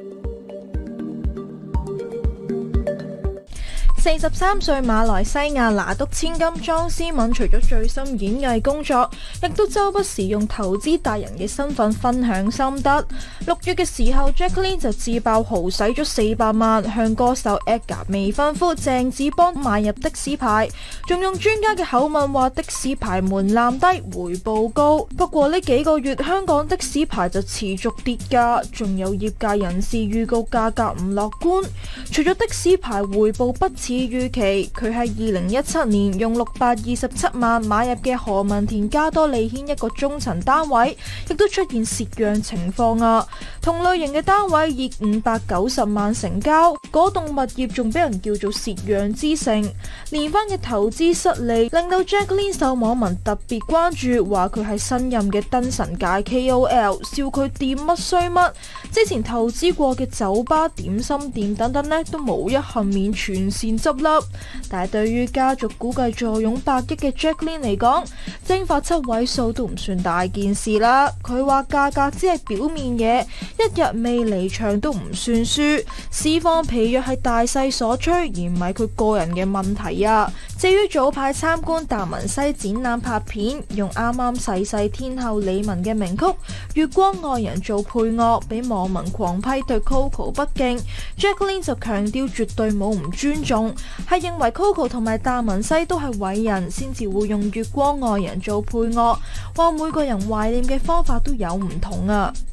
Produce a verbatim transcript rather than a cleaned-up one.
四十三歲馬來西亞拿督千金莊思敏，除咗最新演藝工作，亦都周不時用投資達人嘅身份分享心得。六月嘅時候 ，Jacqueline 就自爆豪使咗四百萬向歌手 Edgar 未婚夫鄭子邦買入的士牌，仲用專家嘅口吻話的士牌門檻低，回報高。不過呢幾個月香港的士牌就持續跌價，仲有業界人士預告價格唔樂觀。除咗的士牌回報不似預期，佢喺二零一七年用六百二十七萬買入嘅何文田加多利軒一個中層單位，亦都出現蝕讓情況啊！同類型嘅單位以五百九十萬成交，嗰棟物業仲俾人叫做蝕讓之城。連番嘅投資失利，令到 Jacqueline 受網民特別關注，話佢係新任嘅燈神界 K O L， 笑佢掂乜衰乜。之前投資過嘅酒吧、點心店等等呢，都無一幸免全線執笠。但係對於家族估計坐擁百億嘅 Jacqueline 嚟講，蒸發七位數都唔算大件事啦。佢話價格只係表面嘢，一日未離場都唔算輸。市況疲弱係大勢所趨，而唔係佢個人嘅問題啊。至於早排參觀達文西展覽拍片，用啱啱逝世天后李玟嘅名曲《月光愛人》做配樂，俾網民狂批對 Coco 不敬。Jacqueline 就強調絕對冇唔尊重，係認為 Coco 同埋達文西都係偉人，先至會用《月光愛人》做配樂，話每個人懷念嘅方法都有唔同啊。